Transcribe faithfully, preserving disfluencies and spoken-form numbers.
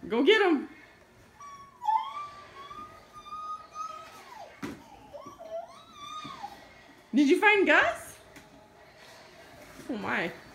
Go get him. Did you find Gus? Oh my.